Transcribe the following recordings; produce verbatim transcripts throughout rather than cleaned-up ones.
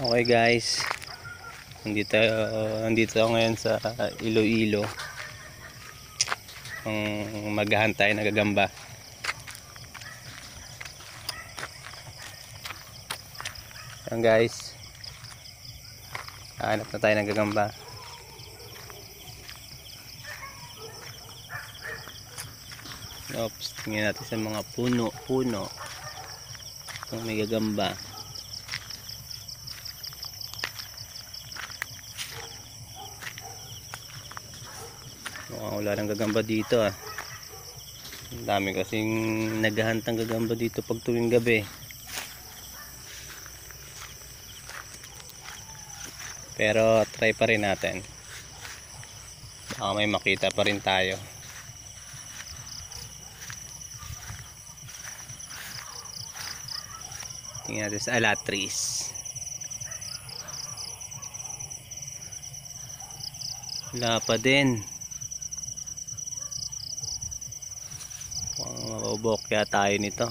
Okay guys, nandito, uh, nandito ako ngayon sa Iloilo. Ang maghahan tayo ng gagamba. Yan guys, hanap na tayo ng gagamba. Oops, tingnan natin sa mga puno puno kung may gagamba. Mukhang wala ng gagamba dito ah. Ang dami kasing naghahantang gagamba dito pag tuwing gabi. Pero try pa rin natin. Baka may makita pa rin tayo. Tingnan natin sa alatris. Wala pa din. Mabubok kaya tayo nito.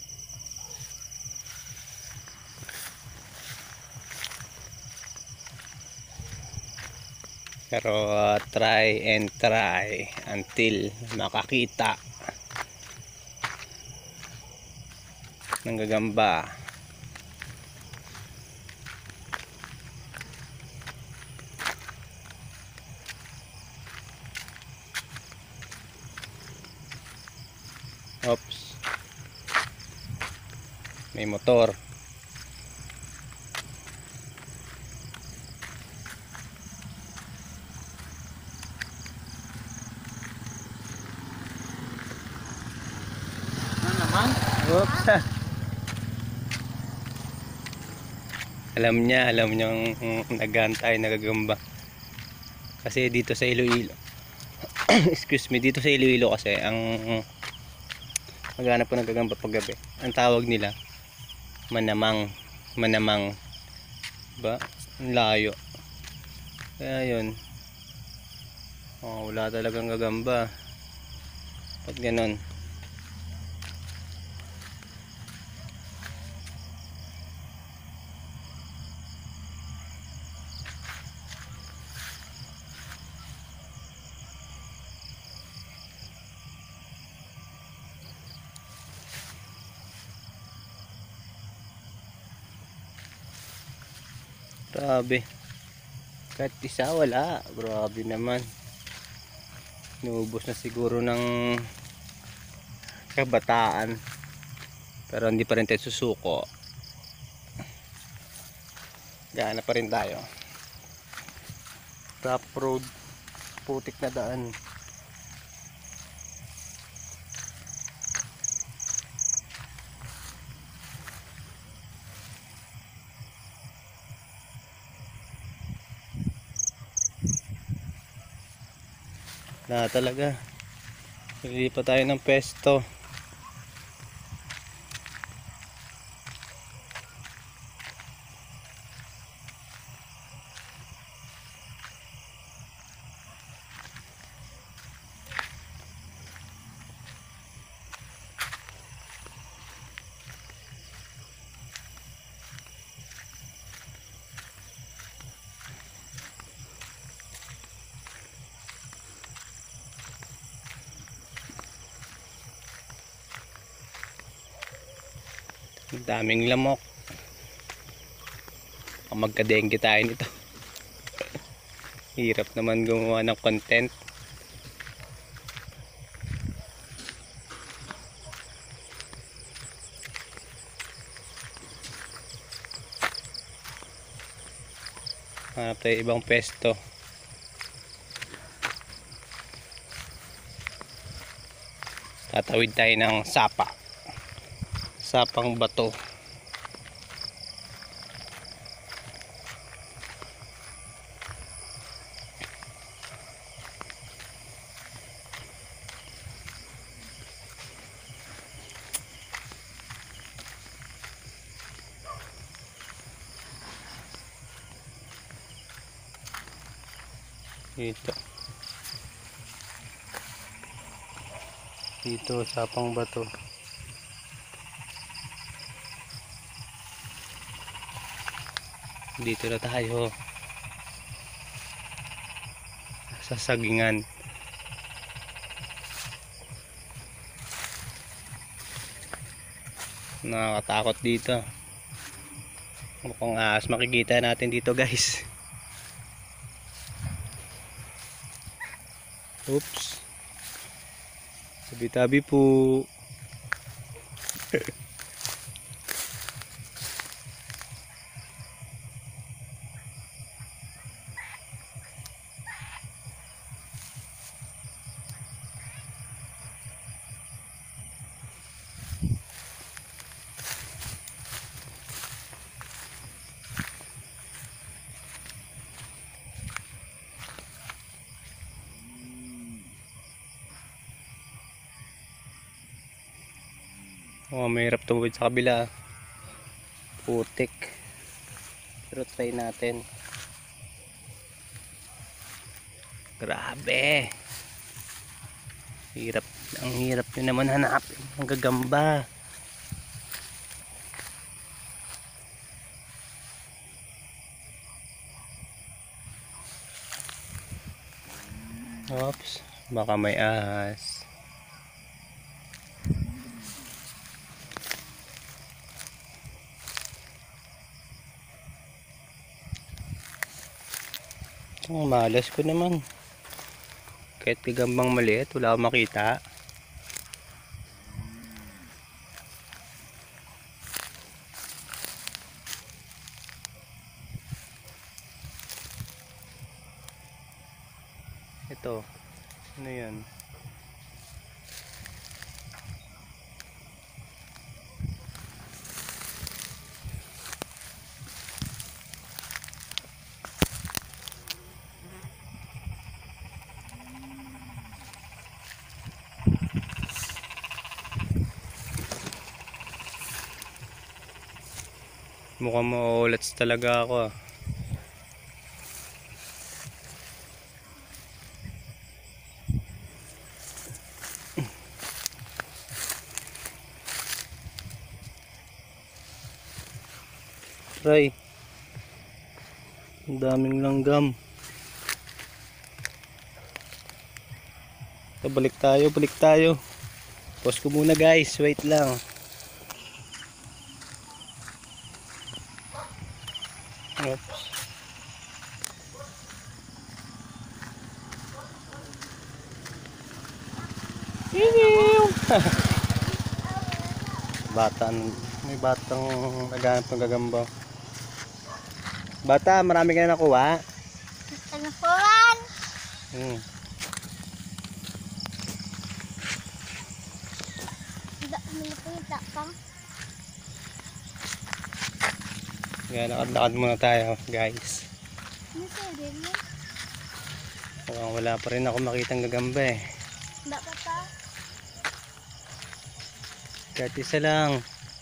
Pero uh, try and try until makakita ng gagamba. Oops, may motor. Ano naman? Oops. Alam niya, alam niyang mm, naghahantay na gagamba. Kasi dito sa Iloilo excuse me, dito sa Iloilo kasi ang maghanap ko ng gagamba pag gabi. Ang tawag nila manamang. Manamang. Ba? Ang layo. Kaya yun. Oh, wala talagang gagamba. Ba't ganon? Grabe. Kahit isa wala. Grabe naman. Inuubos na siguro ng kabataan. Pero hindi pa rin tayo susuko. Gana pa rin tayo. Top road. Putik na daan. Na talaga. Lilipat tayo ng pesto. Daming lamok. Magka-dengue tayo nito. Hirap naman gumawa ng content. Hanap tayo ibang pesto. Tatawid tayo ng sapa. Sapang bato. Dito. Dito sapang bato. Dito na tayo sa sagingan. Nakakatakot dito. Mukhang ahas makikita natin dito, guys. Oops. Tabi-tabi po. Oh, mahirap tumawid sa kabila. Putik. Pero try natin. Grabe. Hirap. Ang hirap nyo naman hanapin ang gagamba. Oops. Baka may ahas. Ang malas ko naman. Kahit gagambang maliit, wala akong makita. Ito. Ano yan? Mukhang maulats talaga ako. Try. Ang daming langgam. So, balik tayo, balik tayo. Pause ko muna, guys. Wait lang. Oops. Bata, may batang naghanap ng gagamba. Bata, marami ka na nakuha? Nakuhan! Hmm. Minapita pa. Kaya lakad-lakad muna tayo, guys. Ano sa'yo mo? Mukhang wala pa rin ako makitang gagamba eh. Dapat pa? Kahit isa lang.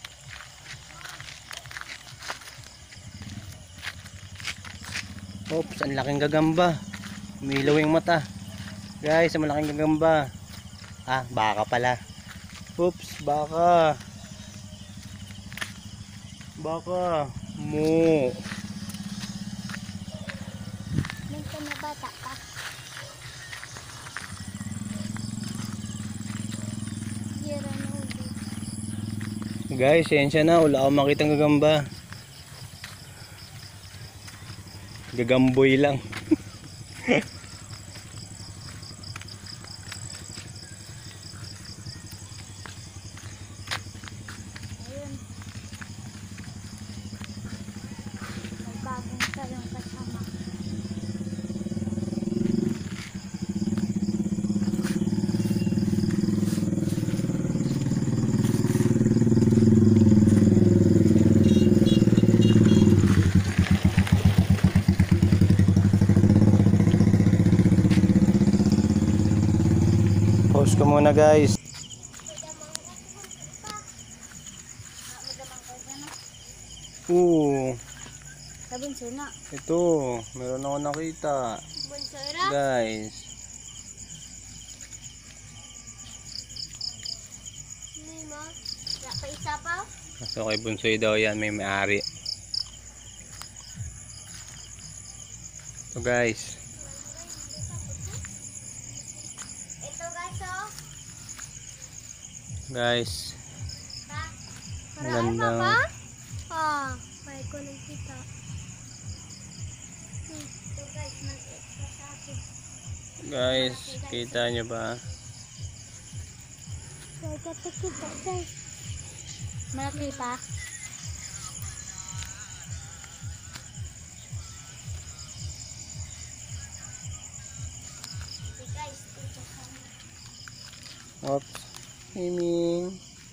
Oops, ang laking gagamba. Umilaw yung mata. Guys, ang malaking gagamba. Ah, baka pala. Oops, baka. Baka. Mo. Nagka na bata pa. Gira na ulit. Guys, sensya na. Wala akong makitang gagamba. Gagamboy lang. Ayun. May bagong talong kasama. Pause ko muna, guys. Oo. Sa bunso na. Ito, meron ako nakita. Bunso ra? Guys. Hindi mo? Wala pa isa pa? So kay Bunsoy daw yan, may may-ari. So guys, Ito guys, oh. guys, Ha? ang ganda. Ah, may ko lang kita. Hmm. Ito guys, mag-extra sa akin. Guys, kita nyo ba? Kaya kata kita guys. Malaki pa? Okay guys, ito sana. Oops. Himing.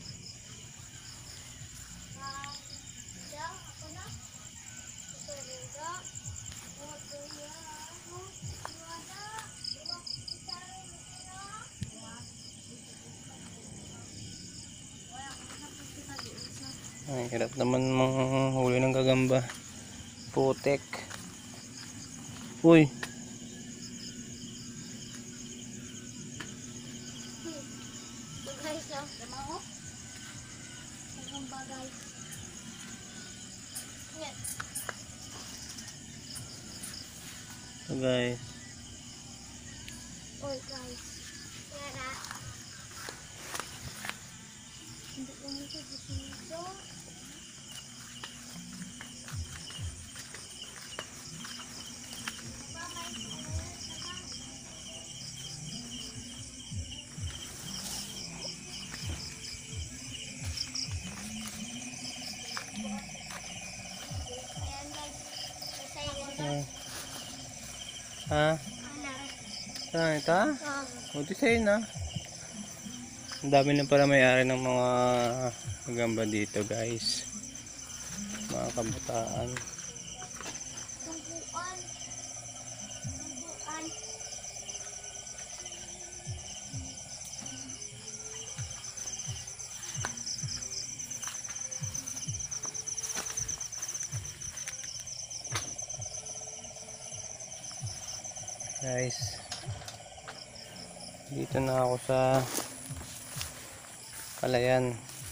Ay, hirap naman manghuli ng gagamba. Putek. Uy. So guys, oh, tama ko. Ang bagay. Yan. So guys. Oy guys. Yara. Hindi ko nito dito. Ayan guys. Isa yun. Ha? Ano? Saan ito? Oh. Buti sa'yo na. Ang dami na pala may-ari ng mga gagamba dito guys. Mga kabataan. Tungkuan. Tungkuan. Guys, dito na ako sa Kalayan.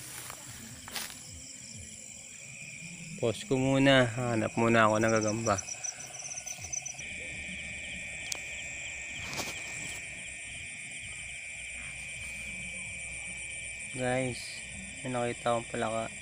Pause ko muna, hanap muna ako ng gagamba. Guys, may nakita akong palaka.